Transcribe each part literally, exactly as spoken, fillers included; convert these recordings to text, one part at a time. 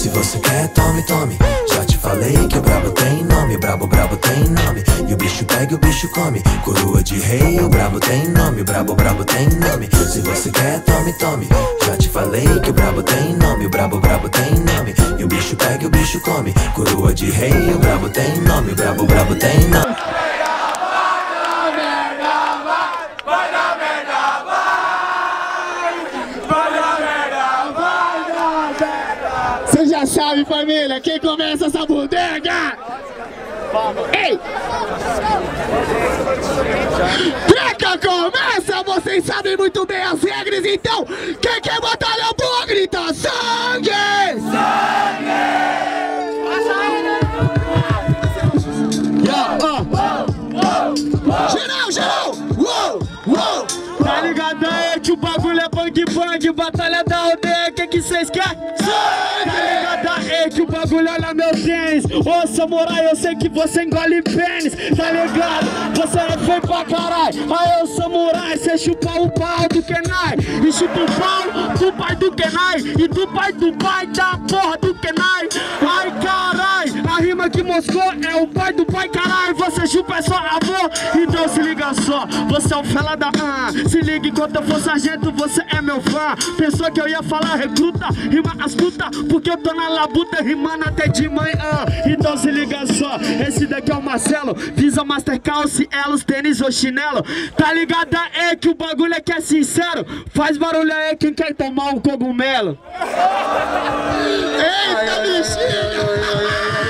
Se você quer, tome, tome. Já te falei que o brabo tem nome, brabo, brabo tem nome. E o bicho pega e o bicho come. Coroa de rei, o brabo tem nome, brabo, brabo tem nome. Se você quer, tome, tome. Já te falei que o brabo tem nome, o brabo, brabo tem nome. E o bicho pega e o bicho come. Coroa de rei, o brabo tem nome, brabo, brabo tem nome. Você já sabe, família, quem começa essa bodega? Ei! Treca começa, vocês sabem muito bem as regras, então quem quer batalhar boa grita sangue! Sangue! Geral, geral! Uou, uou! Tá ligado aí que o bagulho é bang bang, batalha da aldeia, que que cês querem? Sangue! Tá ligado aí que o bagulho olha meu tênis. Ô samurai, eu sei que você engole pênis, tá ligado? Você é feio pra caralho. Aí ô samurai, cê chupa o pau do Kenai e chupa o pau do pai do Kenai e do pai do pai da porra do Kenai. Ai carai, a rima que moscou é o pai do pai, caralho. Você chupa é só avô, então se liga só. Você é um fela da ah, se liga enquanto eu for sargento, você é meu fã. Pensou que eu ia falar recruta, rima astuta, porque eu tô na labuta rimando até de manhã. Então se liga só, esse daqui é o Marcelo, visa Master Calce, elos, tênis ou chinelo. Tá ligado aí que o bagulho é que é sincero. Faz barulho aí quem quer tomar um cogumelo. Eita bichinho!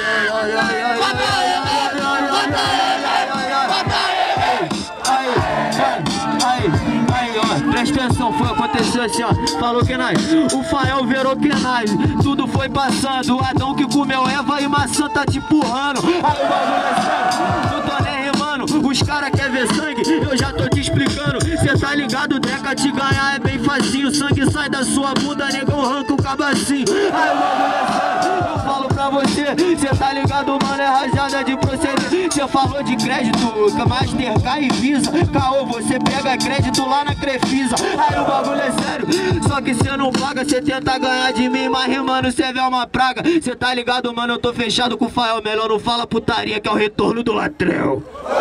Presta atenção, foi aconteceu assim, ó. Falou Kenai, o Fael virou Kenai. Tudo foi passando, o Adão que comeu Eva e maçã tá te empurrando. Aí o bagulho é sério, não tô nem rimando. Os caras querem ver sangue, eu já tô te explicando. Cê tá ligado, Deca, te ganhar é bem facinho. Sangue sai da sua bunda, negão arranca o cabacinho. Aí o bagulho é sério, eu falo pra você. Cê tá ligado, mano, é rajada de proceder. Cê falou de crédito, Mastercard e Visa. Caô, você pega crédito lá na Crefisa. Aí o bagulho é sério, só que cê não paga. Cê tenta ganhar de mim, mas rimando cê vê uma praga. Cê tá ligado, mano, eu tô fechado com o Fael. Melhor não fala putaria, que é o retorno do Latrel.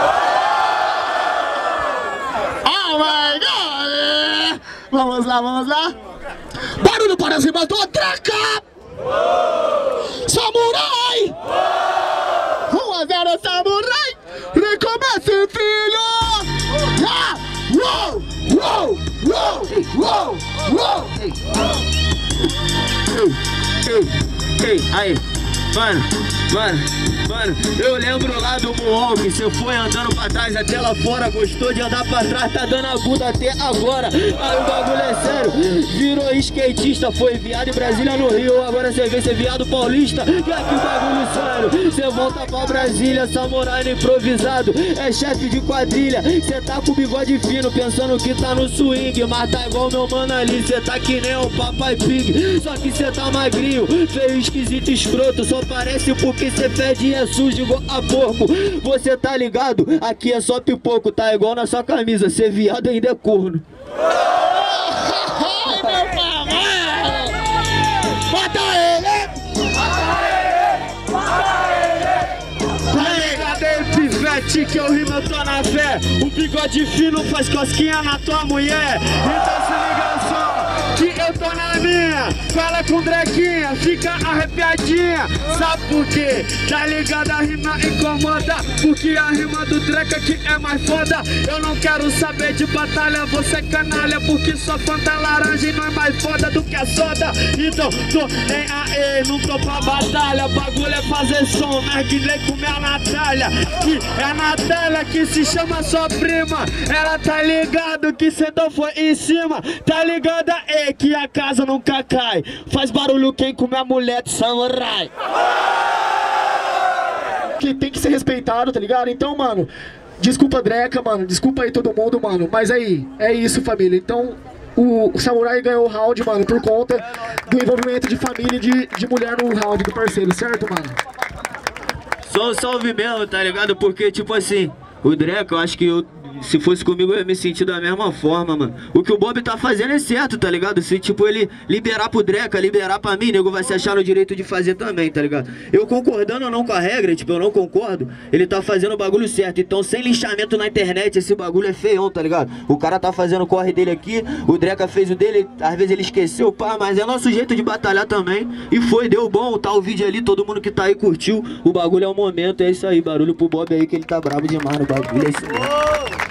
Oh my God! Vamos lá, vamos lá. Barulho para as rimas do Treca! Samurai! um a zero Samurai! Recomece, filho! Ah! Uou! Uou! Uou! Uou! Uou! Ei, ei, aí, mano, mano, mano, eu lembro lá do Moonwalk, você foi andando pra trás até lá fora, gostou de andar pra trás, tá dando a bunda até agora. Aí o bagulho é sério, virou skatista, foi viado em Brasília no Rio, agora você vê ser viado paulista. E aqui o bagulho sério, você volta pra Brasília, samurai no improvisado, é chefe de quadrilha, cê tá com bigode fino, pensando que tá no swing, mas tá igual meu mano ali, cê tá que nem o Papai Pig, só que cê tá magrinho, feio, esquisito, escroto, só parece porque cê fede e é sujo igual a porco. Você tá ligado? Aqui é só pipoco, tá igual na sua camisa, cê viado ainda é corno. Ai, meu pai! Bota ele! Bota ele! Tá ligado aí, pivete, que eu rimo, eu tô na fé. O bigode fino faz cosquinha na tua mulher. Então se liga só, que eu tô na minha. Fala com Drequinha, fica arrepiadinha. Sabe por quê? Tá ligado, a rima incomoda, porque a rima do Dreca que é mais foda. Eu não quero saber de batalha, você é canalha, porque sua fanta laranja e não é mais foda do que a soda. Então tô em aê, não tô pra batalha. Bagulho é fazer som, narguilé com minha Natália. Que é a Natália que se chama sua prima. Ela tá ligado que cedão foi em cima. Tá ligado aí que a casa nunca cai. Faz barulho quem come a mulher de samurai. Que tem que ser respeitado, tá ligado? Então, mano, desculpa Dreca, mano, desculpa aí todo mundo, mano. Mas aí, é isso, família. Então, o, o Samurai ganhou o round, mano, por conta do envolvimento de família e de, de mulher no round do parceiro, certo, mano? Só um salve mesmo, tá ligado? Porque, tipo assim, o Dreca, eu acho que eu se fosse comigo eu ia me sentir da mesma forma, mano. O que o Bob tá fazendo é certo, tá ligado? Se, tipo, ele liberar pro Dreca, liberar pra mim, nego vai se achar no direito de fazer também, tá ligado? Eu concordando ou não com a regra, tipo, eu não concordo, ele tá fazendo o bagulho certo. Então, sem linchamento na internet, esse bagulho é feião, tá ligado? O cara tá fazendo o corre dele aqui, o Dreca fez o dele, às vezes ele esqueceu, pá, mas é nosso jeito de batalhar também. E foi, deu bom, tá o vídeo ali, todo mundo que tá aí curtiu. O bagulho é o momento, é isso aí, barulho pro Bob aí que ele tá bravo demais no bagulho, é isso mesmo.